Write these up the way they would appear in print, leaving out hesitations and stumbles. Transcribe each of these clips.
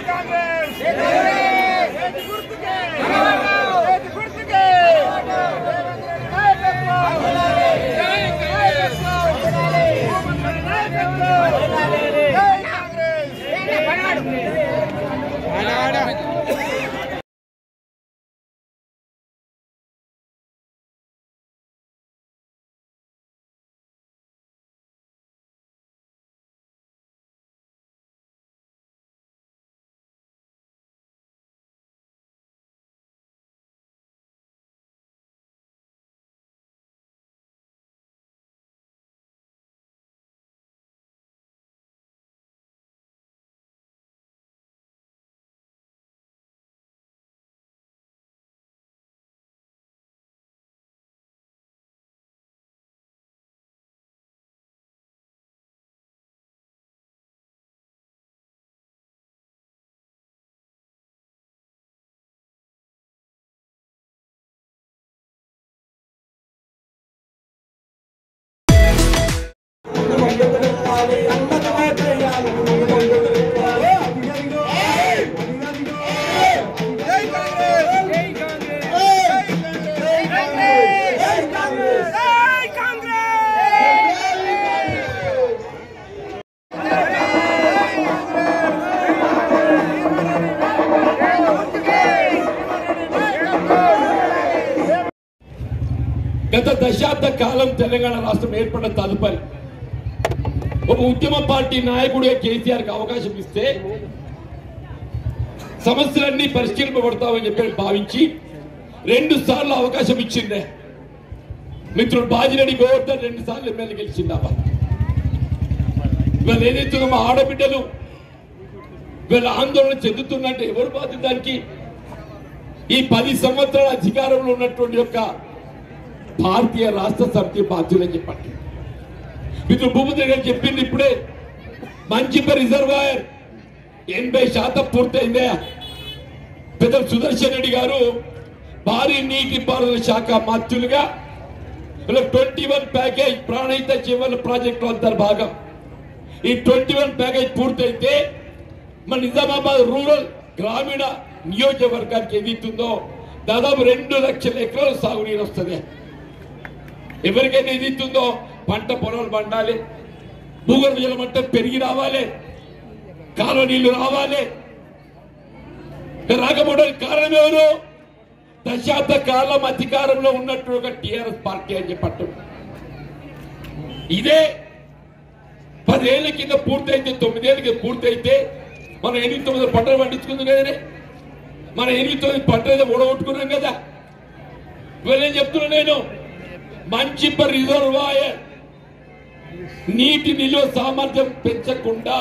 గత దశాబ్ద కాలం తెలంగాణ రాష్ట్రం ఏర్పడిన తదుపరి ఒక ఉద్యమ పార్టీ నాయకుడిగా కేసీఆర్ కి అవకాశం ఇస్తే సమస్యలన్నీ పరిష్కరింపబడతామని చెప్పి భావించి 2 సార్లు అవకాశం ఇచ్చిందే మిత్రుడు బాజిరెడ్డి గోవర్ధన్ 2 సార్లు ఎమ్మెల్యే గెలిచిందా. వీళ్ళు ఏదైతే మా ఆడబిడ్డలు వీళ్ళ ఆందోళన చెందుతున్నట్టు ఎవరు బాధ్యత దానికి? ఈ 10 సంవత్సరాల అధికారంలో ఉన్నటువంటి యొక్క భారతీయ రాష్ట్ర సమితి బాధ్యులని చెప్పండి. మిత్రుడు భూపతి గారు చెప్పింది ఇప్పుడే, మంచిప రిజర్వాయర్ 80% పూర్తయిందే. పెద్దలు సుదర్శన్ రెడ్డి గారు భారీ నీటి పారుదల శాఖ మంత్రులుగా 21 ప్యాకేజ్ ప్రాణహిత జీవన ప్రాజెక్టు అంతర్భాగం. ఈ 21 ప్యాకేజ్ పూర్తయితే మన నిజామాబాద్ రూరల్ గ్రామీణ నియోజకవర్గానికి ఏదైతుందో దాదాపు 2 లక్షల ఎకరాలు సాగునీరు వస్తుంది. ఎవరికైనా ఏదైతుందో పంట పొలాలు పండాలి, భూగర్భ జల మట్టం పెరిగి రావాలి, కాలువ నీళ్లు రావాలి. రాకపోవడానికి కారణం ఎవరు? దశాబ్ద కాలం అధికారంలో ఉన్నట్టు ఒక టిఆర్ఎస్ పార్టీ అని చెప్పట్టు. ఇదే 10 ఏళ్ల కింద పూర్తయితే, 9 ఏళ్ళ కింద పూర్తయితే మనం 8-9 పంటలు పండించుకుందాం కదనే. మనం 8-9 పంటలు ఓడగొట్టుకున్నాం కదా. ఇవాళ ఏం చెప్తున్నా నేను, మంచిప రిజర్వాయర్ నీటి నిల్వ సామర్థ్యం పెంచకుండా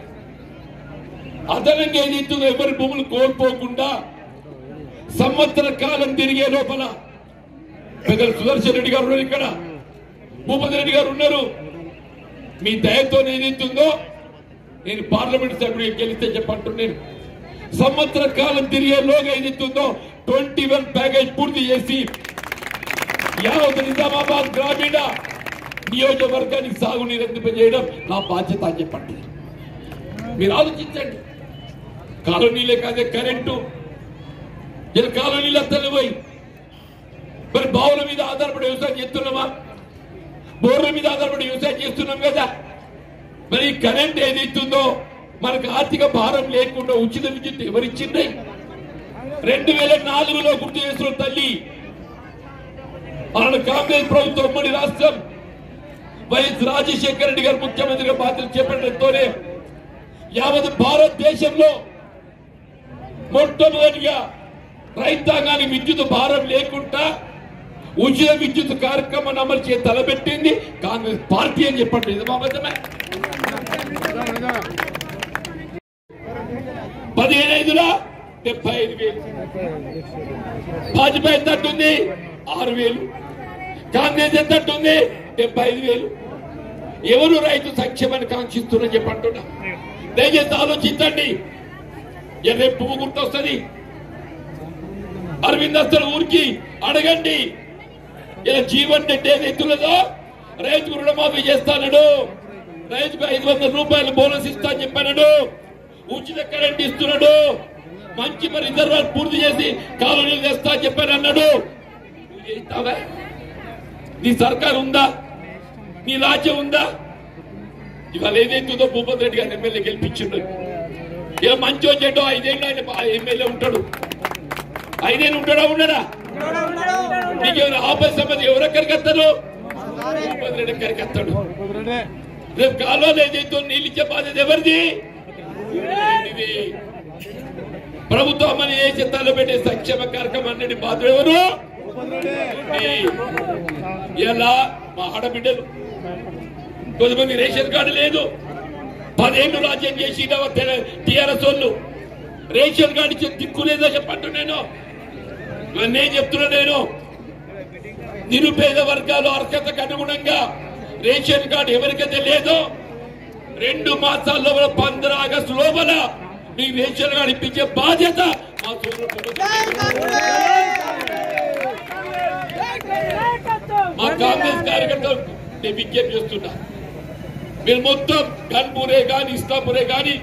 అదనంగా ఏదైతుందో ఎవరి భూములు కోల్పోకుండా సంవత్సర కాలం తిరిగే లోపల పెద్దలు సుదర్శన్ రెడ్డి గారు ఉన్నారు, ఇక్కడ భూపతి రెడ్డి గారు ఉన్నారు. మీ దయతో ఏదైతుందో నేను పార్లమెంట్ సభ్యుడికి గెలిస్తే చెప్పంటున్నాను. నేను సంవత్సర కాలం తిరిగేలోగా ఏదైతుందో 21 ప్యాకేజ్ పూర్తి చేసి యావత్ నిజామాబాద్ గ్రామీణ నియోజకవర్గానికి సాగునీరు అందింపజేయడం నా బాధ్యత అని చెప్పండి. మీరు ఆలోచించండి. కాలనీలే కాదే కరెంటు, ఇలా కాలనీలు అత్తలు పోయి మరి బావుల మీద ఆధారపడి వ్యవసాయం చేస్తున్నామా? బోర్ల మీద ఆధారపడి వ్యవసాయం చేస్తున్నాం కదా. మరి కరెంట్ ఏదైతుందో మనకు ఆర్థిక భారం లేకుండా ఉచిత విద్యుత్ ఎవరిచ్చింది? 2004లో గుర్తు చేస్తున్న తల్లి ఆనాడు కాంగ్రెస్ ప్రభుత్వం ఉమ్మడి రాష్ట్రం వైఎస్ రాజశేఖర రెడ్డి గారు ముఖ్యమంత్రిగా బాధ్యతలు చేపట్టడంతోనే యావత్ భారతదేశంలో మొట్టమొదటిగా రైతాంగానికి విద్యుత్ భారం లేకుండా ఉచిత విద్యుత్ కార్యక్రమాన్ని అమలు చేసి తలపెట్టింది కాంగ్రెస్ పార్టీ అని చెప్పండి. ఇది మాత్రమే 15,500 75,000. భాజపా ఎంత అంటుంది? 6,000. కాంగ్రెస్ ఎంత అంటుంది? 75,000. ఎవరు రైతు సంక్షేమాన్ని కాంక్షిస్తున్నారని చెప్పంటున్నా. దయచేసి ఆలోచించండి. రేపు పువ్వు గుర్తొస్తుంది. అరవింద్ అసలు ఊరికి అడగండి. ఇలా జీవన్ రెడ్డి ఏదైతున్నదో రైతుకు రుణమాఫీ చేస్తాడు, రైతుకు 500 రూపాయలు బోనస్ ఇస్తా చెప్పాడు. ఉచిత కరెంట్ ఇస్తున్నాడు, మంచి మరి రిజర్వాయర్ పూర్తి చేసి కాలనీలు తెస్తా చెప్పాను అన్నాడు. నువ్వు చేస్తావా? నీ సర్కారు ఉందా? నీ రాజ్యం ఉందా? ఇవాళ ఏదైతుందో భూపతి రెడ్డి గారిని ఎమ్మెల్యే గెలిపించిండు. ఏ మంచో చెడ్డో 5 ఏళ్ళు ఆయన ఎమ్మెల్యే ఉంటాడు. 5 ఏళ్ళు ఉంటాడా? ఉండడా? నీకేమైనా ఆపద సంబంధం ఎవరెక్కడికి వస్తాడు? భూపతి రెడ్డి ఎక్కడికి వస్తాడు? రేపు కాలువలు ఏదైతే నీళ్ళు ఇచ్చే బాధ్యత ఎవరిది? ప్రభుత్వం అని ఏ చిత్తాలు పెట్టే సంక్షేమ కార్యక్రమం అన్నిటి బాధ్యత ఎవరు? ఎలా మా ఆడబిడ్డలు కొంతమంది రేషన్ కార్డు లేదు, 10 ఏళ్ళు రాజ్యం చేసి టీఆర్ఎస్ వాళ్ళు రేషన్ కార్డు ఇచ్చే దిక్కు లేదో చెప్పంటు నేను చెప్తున్నా. నేను నిరుపేద వర్గాలు అర్హతకు అనుగుణంగా రేషన్ కార్డు ఎవరికైతే లేదో 2 మాసాల లోపల 15 ఆగస్టు లోపల మీకు రేషన్ కార్డు ఇప్పించే బాధ్యత మా మా కాంగ్రెస్ కార్యకర్తలకు నేను విజ్ఞప్తి చేస్తున్నా. మీరు మొత్తం గన్పూరే గాని ఇస్లాంపూరే గాని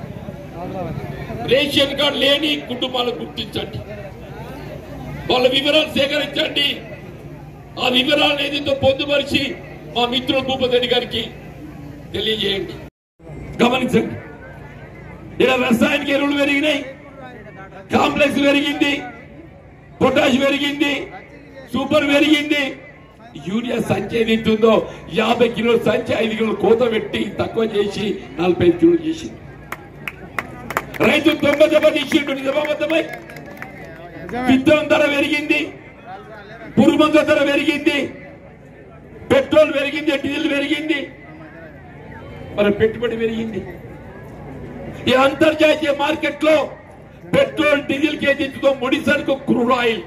రేషన్ కార్డు లేని కుటుంబాలను గుర్తించండి, వాళ్ళ వివరాలు సేకరించండి. ఆ వివరాలు ఏదైతే పొందుపరిచి మా మిత్రులు భూపతి రెడ్డి గారికి తెలియజేయండి. గమనించండి, ఇలా రసాయనిక ఎరువులు పెరిగినాయి, కాంప్లెక్స్ పెరిగింది, పొటాష్ పెరిగింది, సూపర్ పెరిగింది. యూరియా సంచి ఏదైతుందో 50 కిలోల సంచి 5 కిలోలు కోత పెట్టి తక్కువ చేసి 45 కిలోలు చేసి రైతు 90 దెబ్బతీసిండు. నిజామాబాద్పై విత్తనం ధర పెరిగింది, పురుగుమందుల ధర పెరిగింది, పెట్రోల్ పెరిగింది, డీజిల్ పెరిగింది, మరి పెట్టుబడి పెరిగింది. ఈ అంతర్జాతీయ మార్కెట్ లో పెట్రోల్ డీజిల్ కేజీతో ముడి సరుకు క్రూడ్ ఆయిల్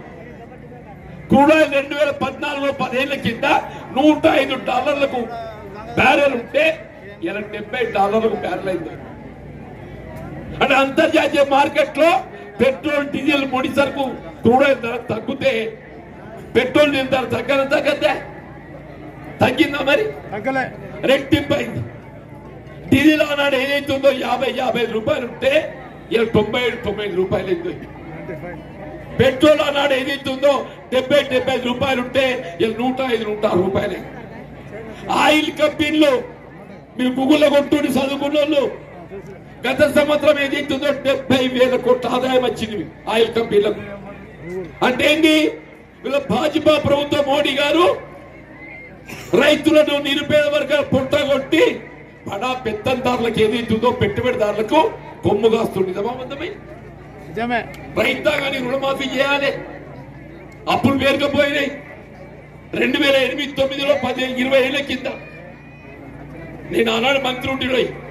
2014లో 10 ఏళ్ల కింద $105 బ్యారెల్ ఉంటే ఇలా $70 బ్యారెల్ అయింది. అంటే అంతర్జాతీయ మార్కెట్ లో పెట్రోల్ డీజిల్ ముడి సరుకు క్రూడ్ ఆయిల్ ధర తగ్గితే పెట్రోల్ డీజిల్ ధర తగ్గదా? తగ్గిందా? మరి రెట్టింపైంది. డీజిల్ ఆనాడు ఏదైతుందో 50 రూపాయలు ఉంటే ఇలా 90 రూపాయలు అయింది. పెట్రోల్ ఆనాడు ఏదైతుందో 70 రూపాయలు ఉంటే ఇలా 105 రూపాయలు. ఆయిల్ కంపెనీలు మీరు గూగుల్లో కొట్టుని చదువుకున్న వాళ్ళు గత సంవత్సరం ఏదైతుందో 70,000 కోట్ల ఆదాయం వచ్చింది ఆయిల్ కంపెనీలకు. అంటే ఏంది? వీళ్ళ భాజపా ప్రభుత్వం మోడీ గారు రైతులను నిరుపేద వర్గాలు పొట్టగొట్టి బడా పెత్తందారులకు ఏదైతుందో పెట్టుబడిదారులకు కొమ్ము కాస్తుంది. నిజామాబాద్పై రైతాంగాన్ని రుణమాఫీ చేయాలి. అప్పులు పేరుకపోయినాయి. 2008-9లో 20 ఏళ్ల కింద నేను ఆనాడు మంత్రి ఉండి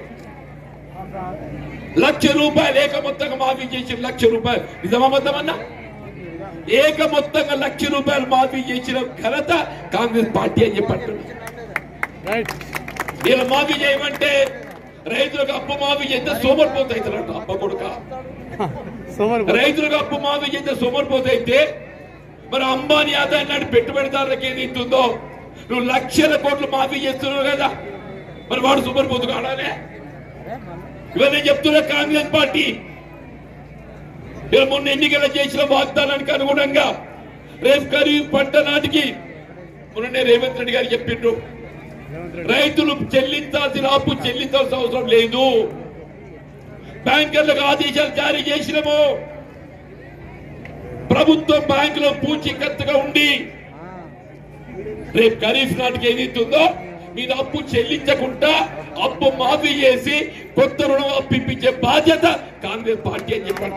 ₹1,00,000 ఏక మొత్తంగా మాఫీ చేసి ₹1,00,000 నిజామాబాద్ ఏక మొత్తంగా ₹1,00,000 మాఫీ చేసిన ఘనత కాంగ్రెస్ పార్టీ అని చెప్పంటున్నారు. ఇలా మాఫీ చేయమంటే రైతులకు అప్పు మాఫీ చేస్తే సోమరిపోతాయితారంట. అప్ప కొడుక రైతులకు అప్పు మాఫీ చేస్తే సోమరిపోతైతే మరి అంబానీ ఆదాయం నాటి పెట్టుబడిదారులకు ఏది ఇస్తుందో నువ్వు లక్షల కోట్లు మాఫీ చేస్తున్నావు కదా, మరి వాడు సోమరిపోతు కాడానే? ఇవన్నీ చెప్తున్నా కాంగ్రెస్ పార్టీ. ఇలా మొన్న ఎన్నికల చేసిన వాగ్దానానికి అనుగుణంగా రేపు ఖరీఫ్ పంట నాటికి మొన్ననే రేవంత్ రెడ్డి గారు చెప్పిండ్రు, రైతులు చెల్లించాల్సిన అప్పు చెల్లించాల్సిన అవసరం లేదు. బ్యాంకర్లకు ఆదేశాలు జారీ చేసినాము. ప్రభుత్వం బ్యాంకులో పూచీకత్తుగా ఉండి రేపు ఖరీఫ్ నాటికి ఏదైతుందో మీరు అప్పు చెల్లించకుండా అప్పు మాఫీ చేసి కొత్త రుణం అప్పిప్పించే బాధ్యత కాంగ్రెస్ పార్టీ అని చెప్పండి.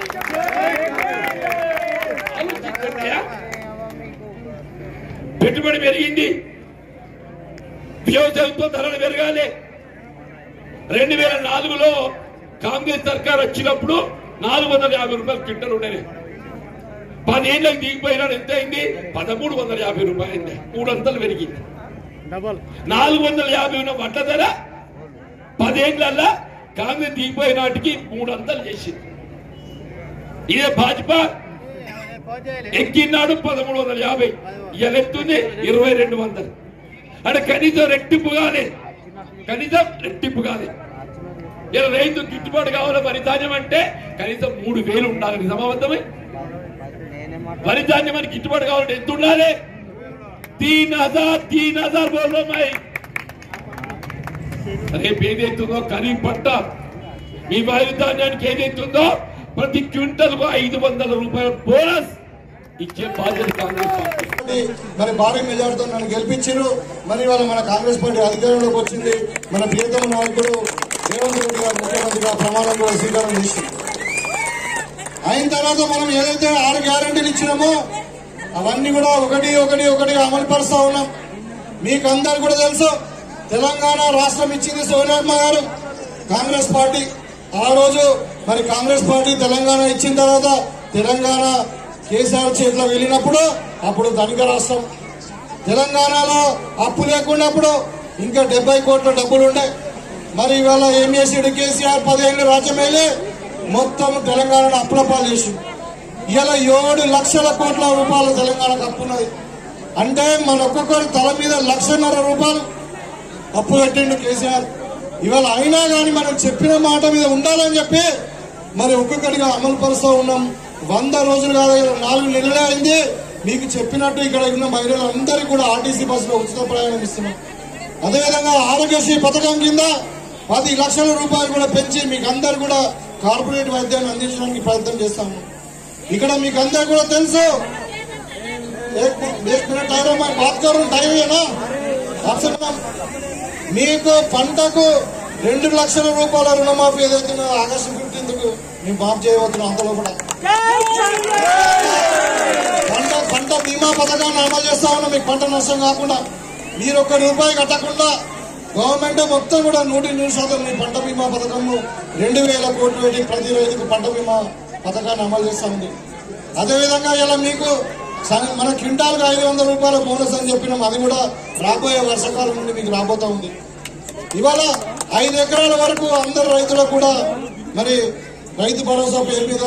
పెట్టుబడి పెరిగింది, వ్యవసాయంతో ధరలు పెరగాలి. 2004లో కాంగ్రెస్ సర్కార్ వచ్చినప్పుడు 450 రూపాయలు క్వింటల్ ఉండేది. 10 ఏళ్ళకి దిగిపోయినాడు. ఎంత అయింది? 1,350 రూపాయలు అయింది. 3 అంతలు పెరిగింది. 450 ఉన్న వడ్ల ధర 10 ఏళ్ళ కాంగ్రెస్ దిగిపోయిన నాటికి 3 అంతలు చేసింది. ఇదే భాజపా ఎక్కినాడు 1,350, ఇలా ఎత్తుంది 2,200. అంటే కనీసం రెట్టింపు కాలే, కనీసం రెట్టింపు కాలే. ఇలా రైతు గిట్టుబాటు కావాలి వరి ధాన్యం అంటే కనీసం 3000 ఉండాలి. నిజామాబద్ధమై వరి ధాన్యం అని గిట్టుబాటు కావాలంటే ఎంత ఉండాలి? 3000 బోల్లో మై రేపు ఏదైతుందో ఖరీఫ్ పంట మీ వరి ధాన్యానికి ఏదైతుందో ప్రతి క్వింటల్ కు 500 రూపాయల బోనస్ ఇచ్చే బాధ్యత కాంగ్రెస్ పార్టీ. మరి భారీ మెజార్టీతో నన్ను గెలిపించారు. మరి ఇవాళ మన కాంగ్రెస్ పార్టీ అధికారంలోకి వచ్చింది. మన ప్రియతమ నాయకుడు రేవంత్ రెడ్డి గారు ముఖ్యమంత్రిగా ప్రమాణం కూడా స్వీకారం చేసింది. అయిన తర్వాత మనం ఏదైతే 6 గ్యారెంటీలు ఇచ్చినామో అవన్నీ కూడా ఒకటిగా అమలు పరుస్తా ఉన్నాం. మీకు అందరు కూడా తెలుసు, తెలంగాణ రాష్ట్రం ఇచ్చింది సోనియమ్మ గారు, కాంగ్రెస్ పార్టీ. ఆ రోజు మరి కాంగ్రెస్ పార్టీ తెలంగాణ ఇచ్చిన తర్వాత తెలంగాణ కేసీఆర్ చేతిలో వెళ్ళినప్పుడు అప్పుడు ధనిక రాష్ట్రం. తెలంగాణలో అప్పు లేకున్నప్పుడు ఇంకా 70 కోట్ల డబ్బులు ఉండే. మరి ఇవాళ ఏం చేసాడు కేసీఆర్? 10 ఏళ్ళు రాజ్యం వెళ్ళి మొత్తం తెలంగాణను అప్పులపాలు చేసి ఇలా 7 లక్షల కోట్ల రూపాయలు తెలంగాణకు అప్పున్నది. అంటే మన ఒక్కొక్కరి తల మీద 1.5 లక్షలు అప్పు పెట్టిండు కేసీఆర్. ఇవాళ అయినా కానీ మనం చెప్పిన మాట మీద ఉండాలని చెప్పి మరి ఒక్కొక్కటిగా అమలు పరుస్తూ ఉన్నాం. 100 రోజులు కాదు, 4 నెలలే అయింది. మీకు చెప్పినట్టు ఇక్కడ ఉన్న మహిళలందరికీ కూడా ఆర్టీసీ బస్సులో ఉచిత ప్రయాణం ఇస్తున్నాం. అదేవిధంగా ఆరోగ్యశ్రీ పథకం కింద 10 లక్షల రూపాయలు కూడా పెంచి మీకు అందరు కూడా కార్పొరేట్ వైద్యాన్ని అందించడానికి ప్రయత్నం చేస్తాము. ఇక్కడ మీకు అందరు కూడా తెలుసు, మీకు పంటకు 2 లక్షల రూపాయల రుణమాఫీ ఏదైతే ఆగస్టు 15కు మేము మాఫ్ చేయవచ్చును. అంతలో కూడా పంట బీమా పథకాన్ని అమలు చేస్తా ఉన్నాం. మీకు పంట నష్టం కాకుండా మీరు ₹1 కట్టకుండా గవర్నమెంట్ మొత్తం కూడా 100% మీ పంట బీమా పథకము 2000 కోట్లు పెట్టి ప్రతి రైతుకు పంట బీమా పథకాన్ని అమలు చేస్తా ఉంది. అదేవిధంగా ఇలా మీకు మన క్వింటాల్కి 500 రూపాయల బోనస్ అని చెప్పినాం. అది కూడా రాబోయే వర్షాకాలం నుండి మీకు రాబోతా ఉంది. ఇవాళ 5 ఎకరాల వరకు అందరు రైతులకు కూడా మరి రైతు భరోసా పేరు మీద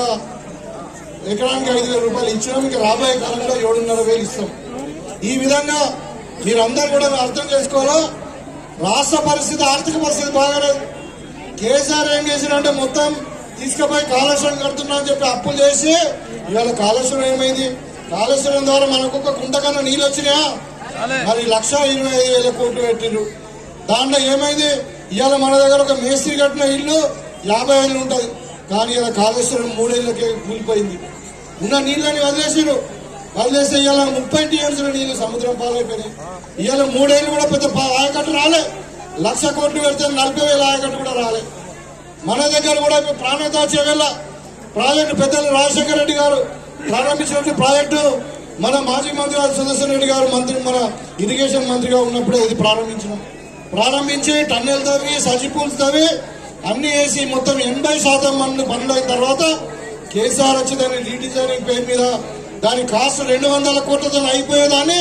ఎకరానికి 5,000 రూపాయలు ఇచ్చినాం. ఇంకా రాబోయే కాలంలో 7,500 ఇస్తాం. ఈ విధంగా మీరందరూ కూడా అర్థం చేసుకోవాలా, రాష్ట్ర పరిస్థితి ఆర్థిక పరిస్థితి బాగాలేదు. కేసీఆర్ ఏం చేసినంటే మొత్తం తీసుకుపోయి కాళేశ్వరం కడుతున్నా అని చెప్పి అప్పులు చేసి ఇవాళ కాళేశ్వరం ఏమైంది? కాళేశ్వరం ద్వారా మనకు ఒక కుంట కన్నా నీళ్ళు వచ్చినాయా? మరి 1,25,000 కోట్లు పెట్టిండ్రు. దాంట్లో ఏమైంది? ఇవాళ మన దగ్గర ఒక మేస్త్రి కట్టిన ఇల్లు 50 ఏళ్ళు ఉంటుంది, కానీ ఇలా కాళేశ్వరం 3 ఏళ్ళకే కూలిపోయింది. ఉన్న నీళ్ళని వదిలేసారు. వదిలేస్తే ఇవాళ 30 టీఎంసీల నీళ్లు సముద్రం పాలైపోయినాయి. ఇవాళ 3 ఏళ్ళు కూడా పెద్ద ఆయకట్టు రాలే. 1,00,000 కోట్లు పెడితే 40,000 ఆయకట్టు కూడా రాలే. మన దగ్గర కూడా ప్రాణేత చేవేళ ప్రాజెక్టు పెద్దలు రాజశేఖర రెడ్డి గారు ప్రారంభించినట్టు ప్రాజెక్టు మన మాజీ మంత్రి గారు సుదర్శన్ రెడ్డి గారు మన ఇరిగేషన్ మంత్రిగా ఉన్నప్పుడే ఇది ప్రారంభించి టన్నెల్ తవ్వి సజిపూల్స్ తవ్వి అన్ని వేసి మొత్తం 80% మంది పనులు అయిన తర్వాత కేసీఆర్ వచ్చి దాన్ని రీడిజైనింగ్ పేరు మీద దాని కాస్ట్ 200 కోట్లతో అయిపోయేదాన్ని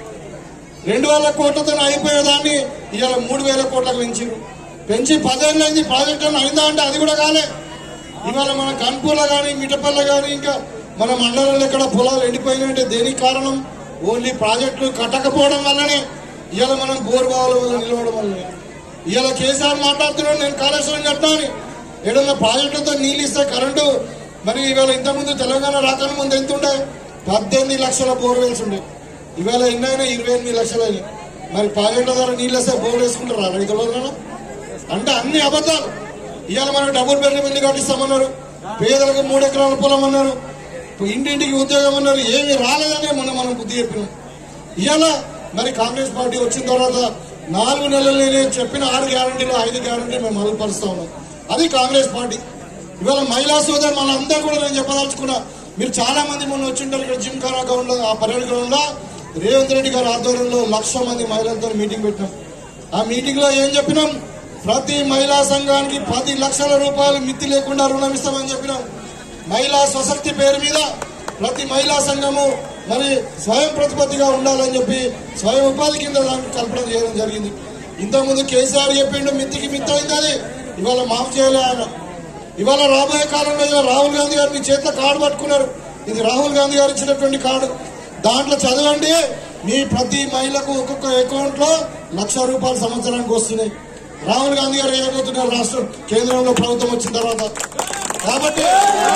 2,000 కోట్లతో అయిపోయేదాన్ని ఇవాళ 3,000 కోట్లకు పెంచి 10 ఏళ్ళు అయింది. ప్రాజెక్ట్ అయిందా అంటే అది కూడా కాలే. ఇవాళ మన కన్పూర్లో కానీ మిఠపల్ల కానీ ఇంకా మన మండలంలో ఇక్కడ పొలాలు ఎండిపోయినాయంటే దేనికి కారణం? ఓన్లీ ప్రాజెక్టులు కట్టకపోవడం వల్లనే. ఇవాళ మనం బోర్బావుల వల్ల నిలవడం వల్లనే. ఇవాళ కేసీఆర్ మాట్లాడుతున్నాడు నేను కాళేశ్వరం కట్టాని, ఏదన్నా ప్రాజెక్టులతో నీళ్ళు ఇస్తే కరెంటు. మరి ఇవాళ ఇంతకుముందు తెలంగాణ రాకముందు ముందు ఎంత ఉండే? 18 లక్షల బోర్వెల్స్ ఉండే. ఇవాళ ఎన్నైనా 28 లక్షలు అయినాయి. మరి ప్రాజెక్టుల ద్వారా నీళ్ళు వస్తే బోర్ వేసుకుంటారా రైతులలో? అంటే అన్ని అబద్ధాలు. ఇవాళ మనకు డబుల్ బెడ్రూమ్ ఇల్లు కట్టిస్తామన్నారు, పేదలకు 3 ఎకరాల పొలం అన్నారు, ఇంటింటికి ఉద్యోగం అన్నారు. ఏమి రాలేదనే మనం బుద్ధి చెప్పినాం. ఇవాళ మరి కాంగ్రెస్ పార్టీ వచ్చిన తర్వాత 4 నెలలు చెప్పిన 6 గ్యారంటీలు 5 గ్యారంటీలు మేము అమలు పరుస్తా ఉన్నాం. అది కాంగ్రెస్ పార్టీ. ఇవాళ మహిళా సోదరు మనందరూ కూడా నేను చెప్పదలుచుకున్నా, మీరు చాలా మంది మొన్న వచ్చింటారు ఇక్కడ జిమ్ఖానా గ్రౌండ్ లో, ఆ పర్యటన గ్రౌండ్ లో రేవంత్ రెడ్డి గారి ఆధ్వర్యంలో 1,00,000 మంది మహిళలతో మీటింగ్ పెట్టినాం. ఆ మీటింగ్ లో ఏం చెప్పినాం? ప్రతి మహిళా సంఘానికి 10 లక్షల రూపాయలు మిత్తి లేకుండా రుణం ఇస్తామని చెప్పినాం. మహిళా స్వశక్తి పేరు మీద ప్రతి మహిళా సంఘము మరి స్వయం ప్రతిపత్తిగా ఉండాలని చెప్పి స్వయం ఉపాధి కింద దాన్ని కల్పన చేయడం జరిగింది. ఇంతకుముందు కేసీఆర్ చెప్పిండు మిత్తికి మిత్తి అయింది, అది ఇవాళ మాఫ్ చేయలే ఆయన. ఇవాళ రాబోయే కాలంలో రాహుల్ గాంధీ గారు మీ చేతిలో కార్డు పట్టుకున్నారు. ఇది రాహుల్ గాంధీ గారు ఇచ్చినటువంటి కార్డు. దాంట్లో చదవండి, మీ ప్రతి మహిళకు ఒక్కొక్క అకౌంట్ లో 1,00,000 రూపాయలు సంవత్సరానికి వస్తున్నాయి. రాహుల్ గాంధీ గారు ఏదైపోతున్నారు రాష్ట్ర కేంద్రంలో ప్రభుత్వం వచ్చిన తర్వాత. కాబట్టి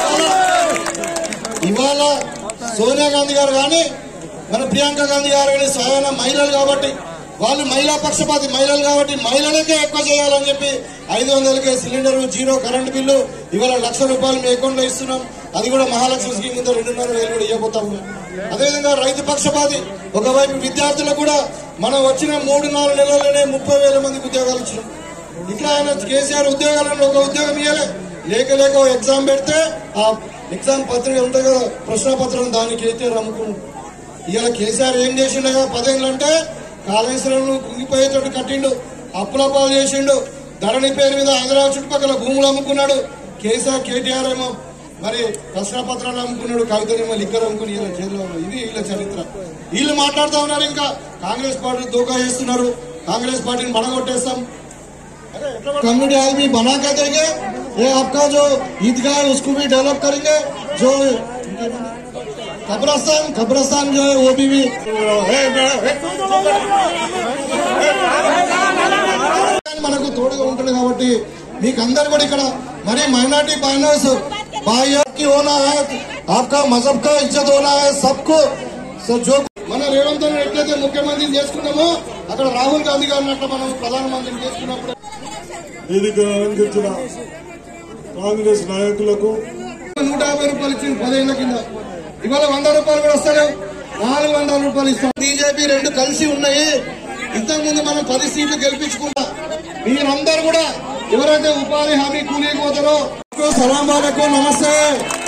ఇవాళ సోనియా గాంధీ గారు కానీ మన ప్రియాంక గాంధీ గారు కానీ స్వయాన మహిళలు కాబట్టి వాళ్ళు మహిళా పక్షపాతి మహిళలు కాబట్టి మహిళలకే ఎక్కువ చేయాలని చెప్పి 500కే సిలిండర్, 0 కరెంట్ బిల్లు, ఇవాళ ₹1,00,000 మీ అకౌంట్ లో ఇస్తున్నాం. అది కూడా మహాలక్ష్మి స్కీమ్ కింద 2,500 కూడా ఇవ్వబోతాము. అదేవిధంగా రైతు పక్షపాతి ఒకవైపు విద్యార్థులకు కూడా మనం వచ్చిన 3-4 నెలల్లోనే 30,000 మందికి ఉద్యోగాలు ఇచ్చినాం. ఇట్లా ఆయన కేసీఆర్ ఉద్యోగాలను ఒక ఉద్యోగం ఇవ్వలే, లేక ఎగ్జామ్ పెడితే ఆ ఎగ్జామ్ పత్రిక ఉంటుంది కదా ప్రశ్నపత్రం, దానికి అయితే రమ్ముకున్నాడు. ఇవాళ కేసీఆర్ ఏం చేసిండు కదా 10 ఏళ్ళు అంటే కాళేశ్వరంలో కుంగిపోయేటట్టు కట్టిండు, అప్పుల పాలు చేసిండు, ధరణి పేరు మీద హైదరాబాద్ చుట్టుపక్కల భూములు అమ్ముకున్నాడు. కేటీఆర్ ఏమో మరి ప్రశ్నపత్రాలు అమ్ముకున్నాడు, కవితనేమో లిక్కర్ అమ్ముకుని ఇలా జైల్లో. ఇది వీళ్ళ చరిత్ర. వీళ్ళు మాట్లాడుతూ ఉన్నారు, ఇంకా కాంగ్రెస్ పార్టీ దోకా చేస్తున్నారు, కాంగ్రెస్ పార్టీని మడగొట్టేస్తాం. कम्युनिटी हॉल भी बना के देंगे, ये आपका जो ईदगाह है उसको भी डेवलप करेंगे, जो कब्रस्तान जो है वो भी మనకు తోడుగా ఉంటుంది. కాబట్టి మీకు అందరు కూడా ఇక్కడ మరి మైనార్టీ బहनों भाई की होना है, आपका मजहब का इज्जत होना है सबको. जो మన రేవంత్ రెడ్డి ఎట్లయితే ముఖ్యమంత్రిని చేసుకున్నామో అక్కడ రాహుల్ గాంధీ గారిని అట్లా మనం ప్రధానమంత్రిని చేసుకున్నప్పుడు వేదిక అందించిన కాంగ్రెస్ నాయకులకు ₹150 ఇచ్చింది 10 ఏళ్ల కింద. ఇవాళ ₹100 కూడా వస్తాడు, ₹400 ఇస్తాం. బీజేపీ 2 కలిసి ఉన్నాయి. ఇంతకుముందు మనం 10 సీట్లు గెలిపించుకున్నా. మీరందరూ కూడా ఎవరైతే ఉపాధి హామీ కూలీకి పోతారో సలాం వాలేకుం, నమస్తే.